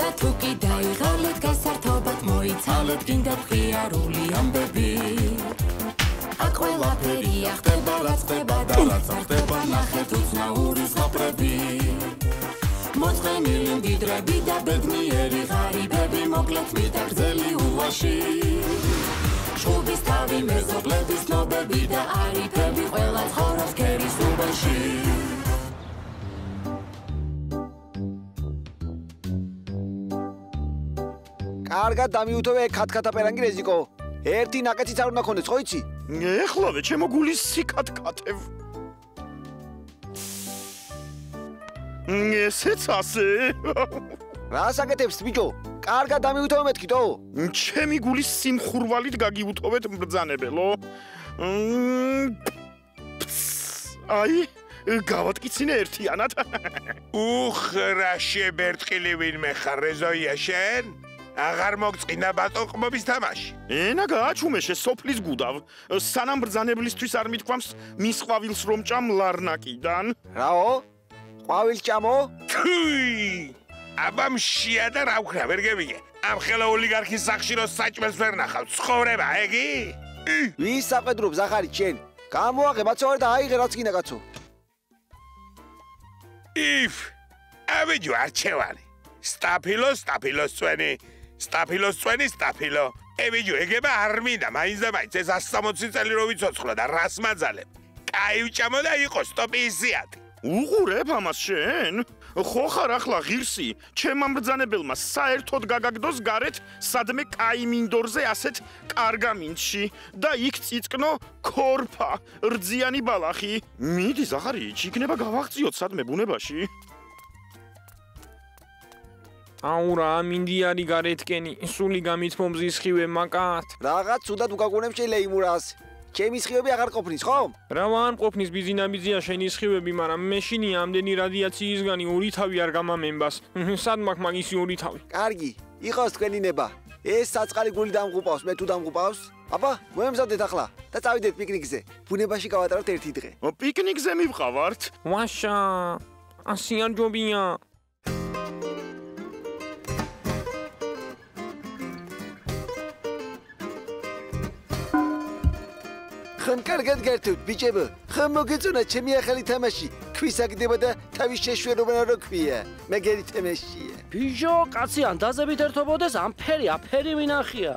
თუ კი დაიღალეთ გასართობად მოიცალეთ გინდათ ღიარული ამბები აქ ყველაფერია ხდება რაც ხდება და რაც არ ხდება ნახეთ უცნაური ზღაპრები მოწყენილი მდიდრები და ბედნიერი ღარიბები მოკლეთ მიტაგრძელი ულვაში შუბის თავი მეზობლების ნობები და არიფები ყველა ცხოვრობს ქერის უბანში კარგად დამიუთოვე ქათქათაპერანგი რეზიკო. ერთი ნაკეთიც არ უნდა ქონდეს, ხო იცი? ეხლავე ჩემო გულის სიკათქათევ. ესეც ასე. რა საკეთებს ბიჭო? კარგად დამიუთოვე მეთქიდო. ჩემი გულის სიმხურვალით გაგიუთოვეთ მბრძანებელო. აი გავატკიცინე ერთიანად. რა შებერტყილი ვინმე ხარ რეზოია შენ? აღარ მოგწყინა ბატონყმობის თამაში. ენა გააჩუმეშე სოფლის გუდავ. სანამ ბრძანებლისთვის არ მithქვამს მის ყვავილს რომ ჭამ ლარნაკიდან. რაო? ყვავილს ჭამო? თუი! აბა მშია და რა ვქნა ვერ გემიგე. ამ ხელა ოლიგარქის სახში რო საჭმელს ვერ ნახავ. ცხოვრება ეგი? ვის საყედრობს ახარი შენ? გამოაღე მაცოვარ და აიღე რაც გინდა კაცო. აბიჯო არჩევანი. სტაფილოს წვენი. სტაფილოს წვენი სტაფილო. ებიჯო ეგება არ მინდა მაინც და მაინც ეს 160 წელი რო ვიცოცხლო და რას მაძალებ. კაი ვჭამო და იყო სტოპი ისიათი. უყურებ ამას შენ? ხო ხარ ახლა ღირსი? ჩემ ამბრძანებელმა საერთოდ გაგაგდოს გარეთ სადმე კაი მინდორზე ასეთ კარგამინდში და იქ წიწკნო ქორფა რძიანი ბალახი. მიდი ზახარი, იქნება გავაღწიოთ სადმე ბუნებაში. აურა მინდიარი გარეთკენი სული გამithmomzis ხივე მაკათ რაღაც ცუდად უგაგონებ შეიძლება ჩემი სხივები აღარ ყოფნის ხო? რა ვან ყოფნის ბიზინაბიზია შენი სხივები მაგრამ მეშინი ამდენი რადიაციისგანი ორი თავი არ გამამენბას სად მაქვს მაგისი ორი თავი კარგი იყოს თქვენი ნება ეს საწყალი გული დამღუპავს მე თუ დამღუპავს აბა მოემზადეთ ახლა და წავიდეთ პიკნიკზე ბუნებაში გავატაროთ ერთი დღე პიკნიკზე მივყავართ ვაშა ასიან ჯობია ხომ კარგად გართობთ ბიჭებო ხომ მოგეწონა ჩემი ახალი თამაში ქვისაგდება და თავის შეშვერობა რო ქვია მეგერი თამაშია ბიჭო კაცი ანდაზებით ერთობოდეს ამ ფერი აფერი ვინახია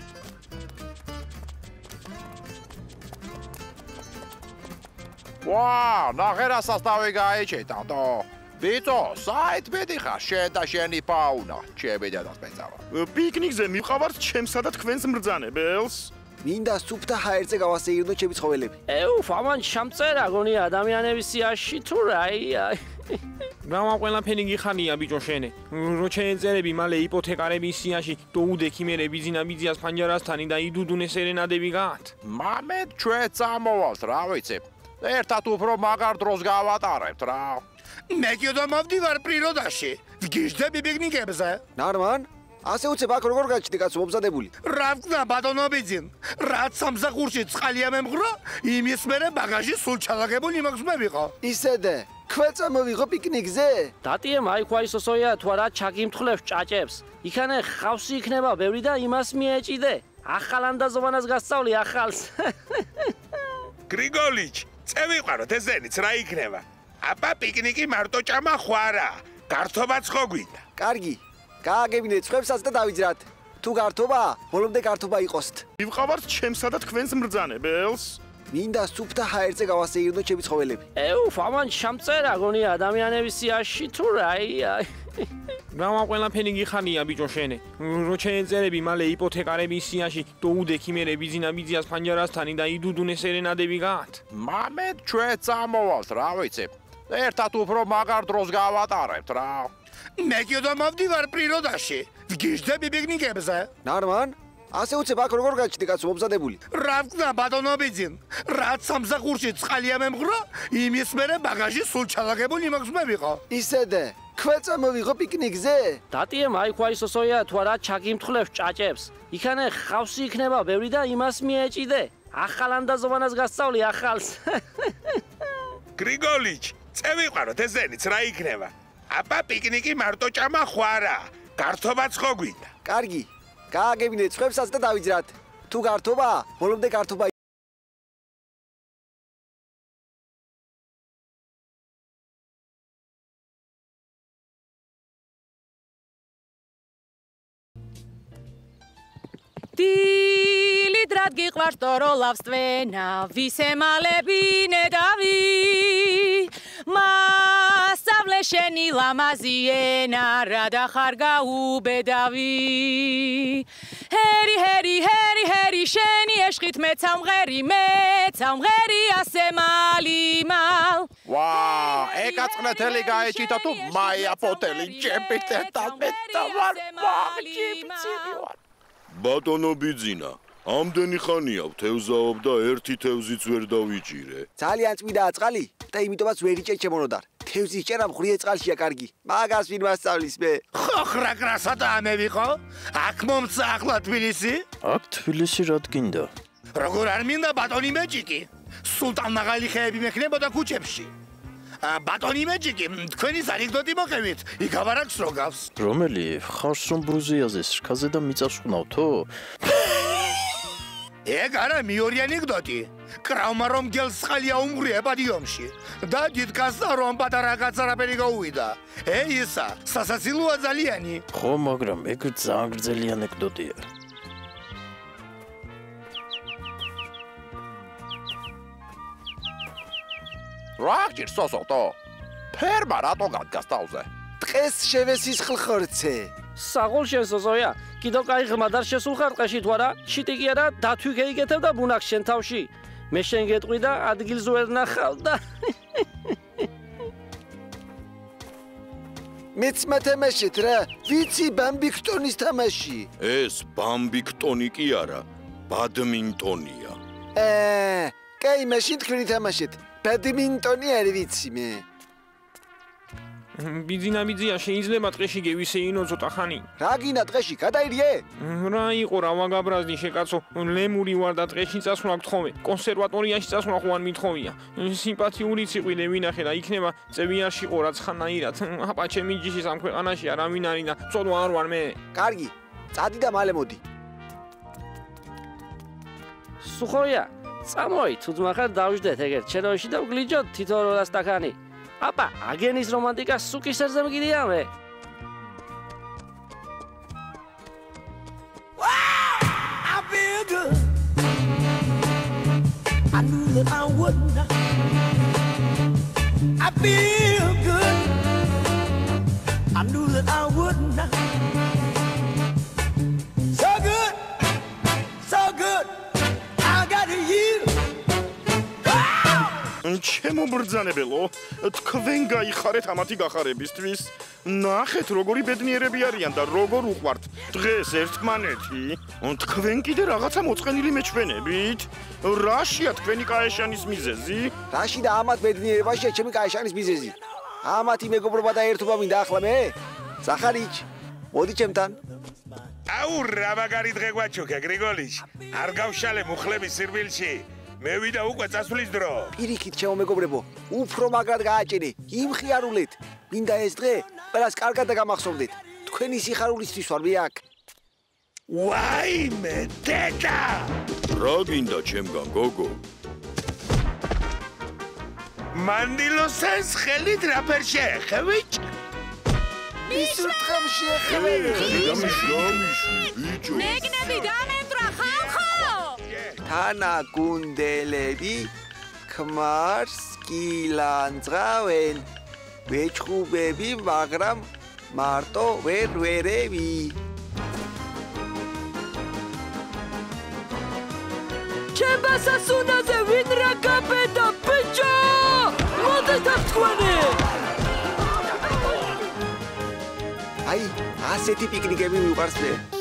ვა ნახერა სასტავი გაიჭედო ბიჭო საით მედიხარ შენ და შენი ფაუნა ჩემი დედას მეწავა პიკნიკზე მივყავართ ჩემსა და თქვენს მბრძანებელს მინდა სუფთა ჰაერზე გავასეირნოთ ჩემი ცხოველები. ამან შამწერა გონია ადამიანების სიაში თუ რაია. რა ყველაფერი გიხარია ბიჭო შენე. რო შეეწერები მალე იპოთეკარების სიაში თუ უდექი მერე ბიზინაბიზიას ფანჯარასთანი და იდუდუნე სერენადები გაათ. მამეთ ჩვენ წამოვალთ რა ვიცი. ერთად უფრო მაგარ დროს გავატარებთ რა. მე კიდევ მოვდივარ პრიროდაში. ვგიჟდები პიკნიკებზე. ნარმან ასე უცებ აქ როგორ გაჩნდი კაცო მომზადებული? რა ვქნა ბატონობიძინ? რაც სამსახურში წყალია მემღრა, იმის მერე ბაგაჟი სულ ჩალაგებული იმაქვს მე ვიყო. ისედე, ქვეწა მოვიღო პიკნიკზე? დატიემ აი ქვაისოსოია თუ არა ჩაგიმთხლებს ჭაჭებს. იქანე ხავსი იქნება ბევრი და იმას მიეჭიდე. ახალ ანდაზოვანას გასწავლი ახალს. გრიგოლიჩ, წევიყვანოთ ესენიც რა იქნება. აბა პიკნიკი მარტო ჭამა ხوارა. გართობაც ხო გვინდა? კარგი. გააგებინეთ ცხებსაც და დავიძრათ. თუ გართობა, ბოლომდე გართობა იყოსთ. მივყავართ ჩემსა და თქვენს მბრძანებელს. მინდა სუფთა ჰაერზე გავასეირნოთ ჩემი ცხოველები. ამან შამწერა გონია ადამიანების სიაში თუ რაია. რა ყველაფერი გიხარია ბიჭო შენე. რო შეეწერები მალე იპოთეკარების სიაში თუ უდექი მერე ბიზინაბიზიას ფანჯარასთანი და იდუდუნე სერენადები გაათ. მამეთ ჩვენ წამოვალთ რა ვიცი. ერთად უფრო მაგარ დროს გავატარებთ რა. მე კიდევ მოვდივარ პრიროდაში. ვგიჟდები პიკნიკებზე. ნარმან, ასე უცებ აქ როგორ გაჩნდი კაცო მომზადებული? რა ვქნა ბატონობიძინ? რაც სამსახურში წყალია მემღრა, იმის მერე ბაგაჟი სულ ჩალაგებული იმაქვს მე ვიყო. ისედე, ქვეწა მოვიღო პიკნიკზე? დატიემ აი ქვაისოსოია თუ არა ჩაგიმთხლებს ჭაჭებს. იქანე ხავსი იქნება ბევრი და იმას მიეჭიდე. ახალ ანდაზოვანას გასწავლი ახალს. გრიგოლიჩ, წევიყვანოთ ესენიც რა იქნება. აბა პიკნიკი მარტო ჭამა ხوارა. გართობაც ხო გვინდა? კარგი. გააგებინეთ ცხებსაც და დავიძრათ. თუ გართობა, ბოლომდე გართობა. Dili dragi quartoro lavstvena, visemalebine davi. Masavlesheni lamaziena, rada kharga ubedavi. Heri, sheni eschit metzamgheri asemalimal. ვა, ეკაწყნეთელი გაეჭიდა თუ მაია პოტელი ჭებით ერთად მეტავარ მაგჭიბცივი ვარ. ბატონო ბიძინა, ამდენი ხანია ვთევზაობ და ერთი თევზიც ვერ დავიჭირე. ძალიან წვიდაა წყალი და იმიტომაც ვერ იჭერ ჩემონოდარ. თევზის ჭერა მღრიე წყალშია კარგი. მაგას ვინ მასწავლის მე? ხო ხრაკრასა და ამევიყო? აქ მომცა ახლა თბილისი? აქ თბილისი რა გინდა? როგორ არ მინდა ბატონი მეჭიკი? სულტან მაღალი ხეები მექნებოდა ქუჩებში. ბატონი მეჭიკი, თქვენის ანეკდოტი მოყევით, იგავარაკს რო გავს. რომელი ხარსონ ბრუზიაზეს რქაზე და მიწას ყვნავთო? ეგ არა მეორე ანეკდოტი. კრავმა რომ გელს წყალი აუმღრია პადიომში და დიდკაცდა რომ პატარა კაცარაფერი გაუვიდა. ისა, სასაცილოა ძალიანი. ხო, მაგრამ ეგ ძალიან გრძელი ანეკდოტია. რა გჭირს სოსოთო? ფერმა რატო გადგას თავზე? დღეს შევესის ხლხორცე. საღოლ შესოზოია, კიდო კაი ღრმა და შესულხარ ტყეში თუ არა? შიტი კი არა, დათვი გეიგეთებ და ბუნაქს შენ თავში. მე შენ გეტყვი და ადგილს ვერ ნახავ და მეც მათამაშეთ რა. ვიცი ბამბიქტონის თამაში. ეს ბამბიქტონი კი არა, ბადმინტონია. კაი, მაშინ თქვენი თამაშეთ. ბადმინტონი არ ვიცი მე. ბიძია შეიძლება ტყეში გევისეინო ცოტა ხანი. რა გინდა ტყეში გადაირიე? რა იყო რა ვაგაბრაზდი შეკაცო, ლემური ვარ და ტყეში წასვლა გთხოვე. კონსერვატორიაში წასვლა ხო არ მithოვია. სიმპათიური ციყვინე ვინახე და იქნება წევიარში ყო რაც ხანაირად. აპა ჩემი ჯიშის ამ ქვეყანაში არავინ არის და წოდვა არ ვარ მე. კარგი, წადი და მალე მოდი. სუხოია, წამოი, თუ ძმახარ დავждეთ ეგეთ ჩეროში და ვგლიჯოთ თითო 200 სტაკანი. აპა, აგენის რომანტიკა სუკისერზე მგიდია მე. I feel good. I knew that I wouldn't. I feel good. I knew that I wouldn't. So good. So good. I got you. ჩემო ბრძანებელო, თქვენ გაიხარეთ ამათი გახარებისთვის. ნახეთ, როგორი ბედნიერები არიან და როგორ უყვართ დღეს ერთმანეთი. თქვენ კიდე რაღაცა მოწყენილი მეჩვენებით? რაშია თქვენი კაეშანის მიზეზი? რაში და ამათ ბედნიერებაშია ჩემი კაეშანის მიზეზი? ამათი მეგობრობა და ერთობა მინდა ახლა მე? სახარიჩ, მოდი ჩემთან. აუ რა მაგარი დღე გვაჩუქე გრიგოლიჩ. არ გავშალე მუხლების სირბილში. მე ვიდა უკვე წასვლის დრო. პირიქით ჩემო მეგობრებო, უფრო მაგრად გააჭერე, იმხიარულეთ. მინდა ეს დღე ყველას კარგად და გამახსოვდეთ. თქვენი სიხარულისთვის ვარ მე აქ. ვაიმე, დედა! რა გინდა ჩემგან გოგო? მანდილოსეს ხელით რაფერ შეეხევით? მისურთხამ შეეხევით. გამიშვი, ბიჭო. ნეგნები დამენტრა ხალხო! თანა გუნდელები ქმარს კილანძღავენ. ვეჭხუბები, მაგრამ მარტო ვერ ვერევი. ჩემბასასუნაზე ვინ რა გაბედა ბიჭო! მოდეთ თქვენი! აი, ასეთი პიკნიკები მიყვარს მე.